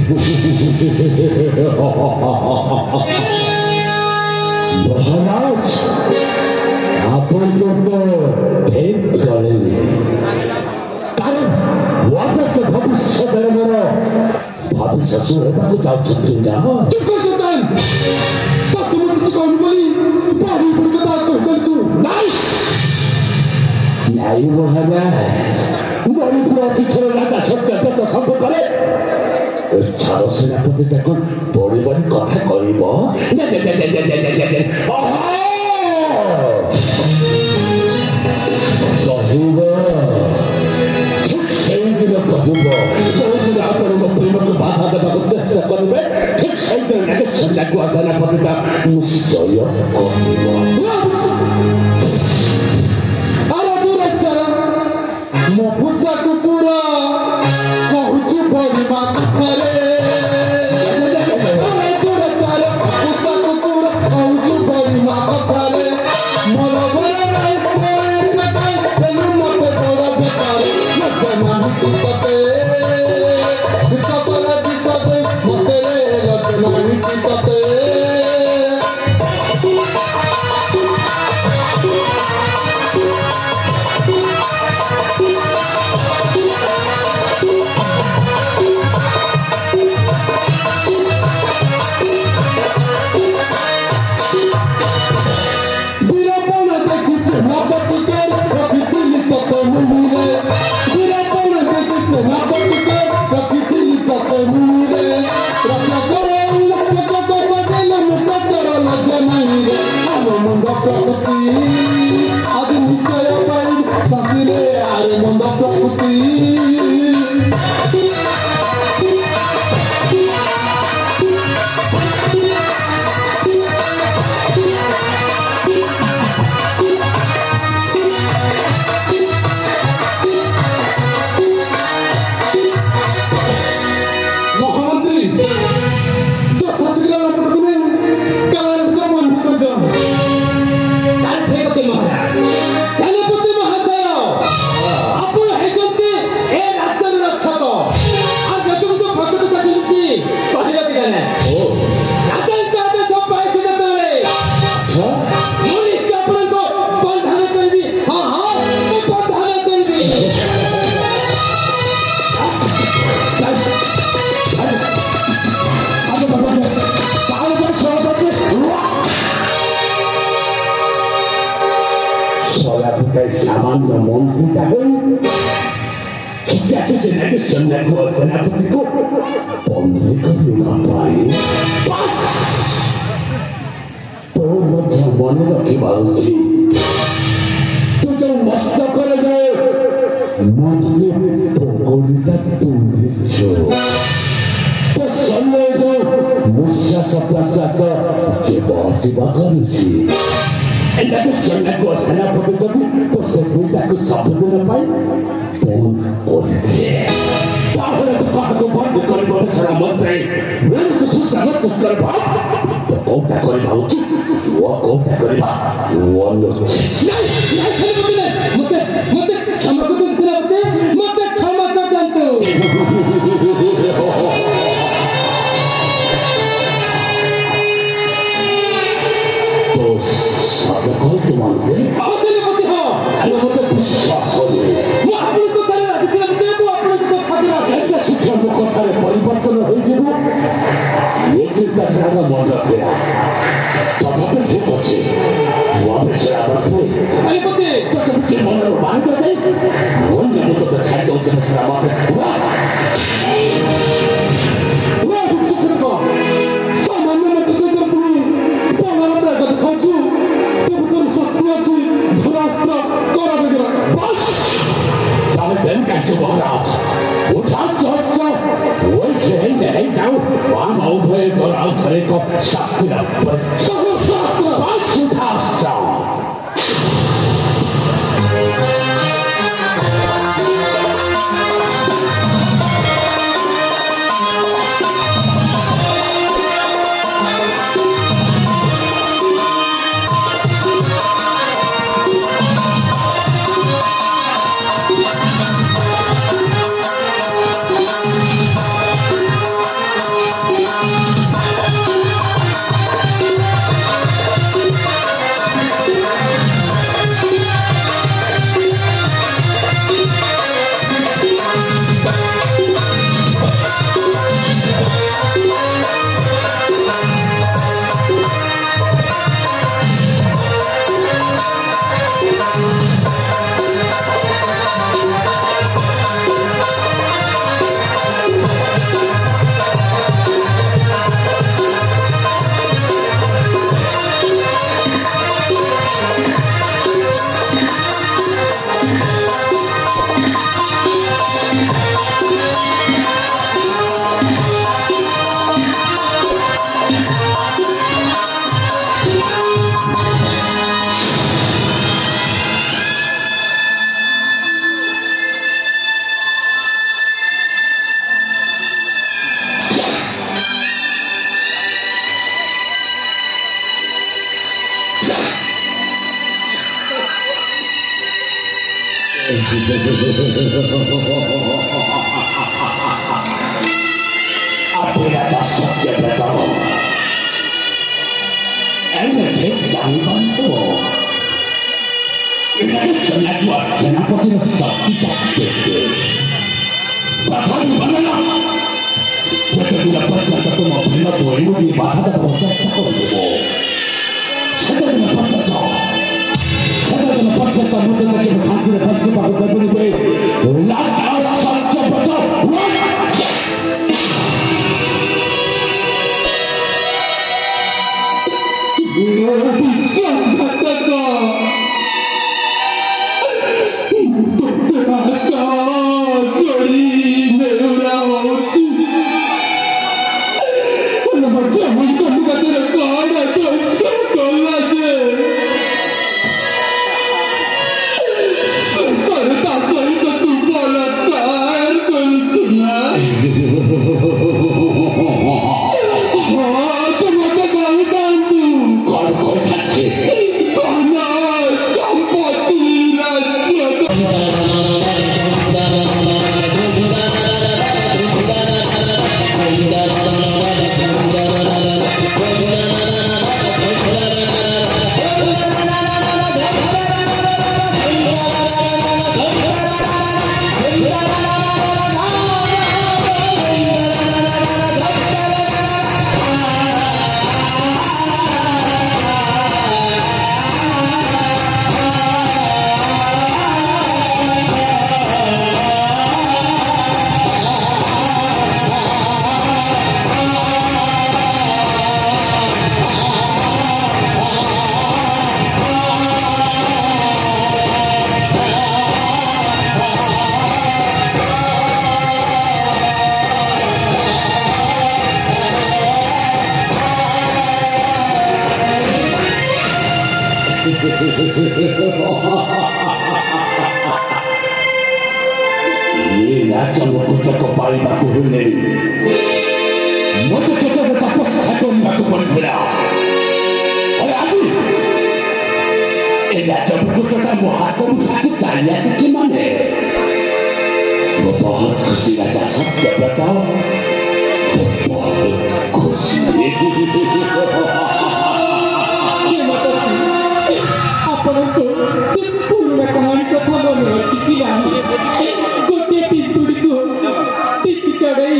महाराज आपण ठीक करेंगे कारण वापस तो भविष्य धर्मर भविष्य सुरक्षाକୁ ଯାଉଛନ୍ତି ନା ଚୁପ ସତାନ ତାକୁ ମୁଁ କିଛି କହିନି ବୋଲି ବାଡ଼ି ପଡ଼ି କଥା କହିଛୁ ନାଇସ୍ ନାଇଁ ମହାରାଜ ମଣିପୁର ଅତିଥର ରାଜା ସତ୍ୟବ୍ରତ ସମ୍ମୁଖରେ ଛାର ସେନାପତିଟାକୁ ବଡ଼ି ବଡ଼ି କଥା କହିବ କହିବ ଠିକ୍ ସେଇଦିନ କହିବ ଯେଉଁଦିନ ଆପଣଙ୍କ ପ୍ରେମକୁ ବାଧା ଦେବାକୁ ଚେଷ୍ଟା କରିବେ ଠିକ୍ ସେଇଦିନ ନାଗେଶ୍ୱର ସେନାପତିଟା ନିଶ୍ଚୟ କହିବ ମୋ ପୋଷାକ ପୁରା କହୁଛୁ ପରିମା କଥାରେ ପୋଷାକ ପୁରା କହୁଛୁ ପରିମା କଥାରେ ମୋର ଘର ନାହିଁ ତେଣୁ ମତେ ବଡ଼ ବେପାର ମତେ ନାହିଁ ତତେ କପଲା ବିଷତେ ମତେ ରତେ ନାହିଁ ତତେ आदि निश्चय शांति आरे मंद प्रकृति सामान्य मंत्री सेनापति को बंदी तो मन रखा तू जो नष्ट कर पकड़ीटा तुम्हें तो समय जो निश्वास प्रश्वास जे बसवा करुची सेनापति जब तो से सबदिन बंद कर मंत्री तो कौटा करवा उचित वो कौटा करवा वो परिवर्तन हो मन रखे तथापि ठीक अच्छे मन बाहर तो छाड़ दौर Apa kata saja beritahu? Enak jangan bantu. Ini sangat luar kenapa tidak sakti tak betul. Bahkan mana? Kita tidak pernah ketemu prima tua ini di bahasa bahasa takut itu. Saya tidak pernah tahu. Saya tidak pernah tahu mungkin lagi bersama dengan siapa kita ini. Lantas saja betul. Ini aja waktu kembali baku huni. Masa kita berapa satu baku berbeda. Oleh asli. Ini aja waktu kita muhakkam satu cari aja gimana? Bapak kursi aja saja bertahu. Bapak kursi. Sempurna kahani kथा मन सिकिला गोटे पिंपुड़ी को टिक चढ़ई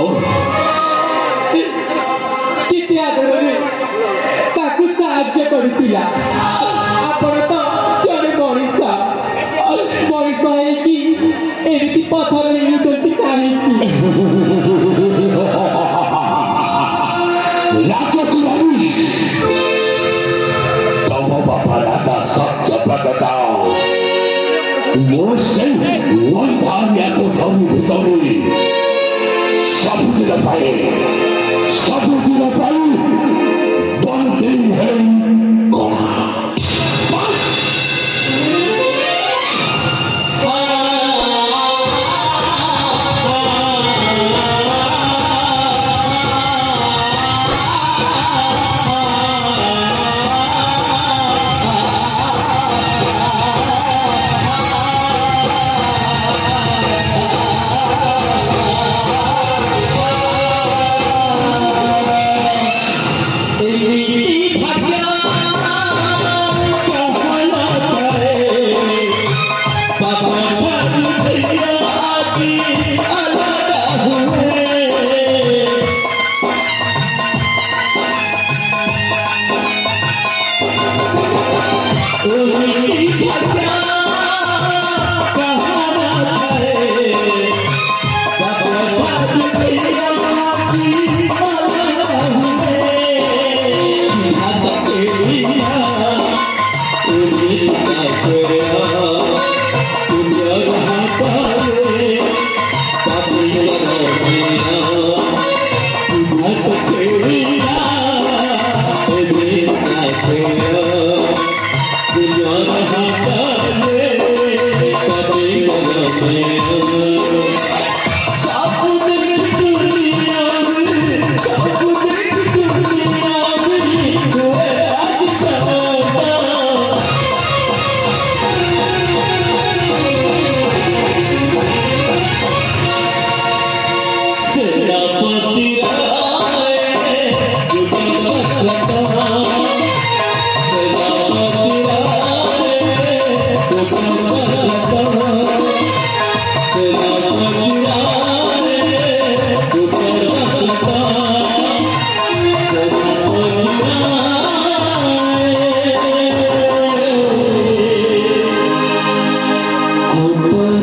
केते आदरे ताकू साहाय्य करथिला आपण तो जड़े मरीसा मरीसा है कि एमिति पथर हेउचंती काहे कि राजकुमारी Bapak Rata Sabja Bhagatau Mosai Wantan Yako Tahu Butauri Sabu tidak baik Banting Hei Kona भाग्य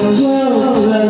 Wow,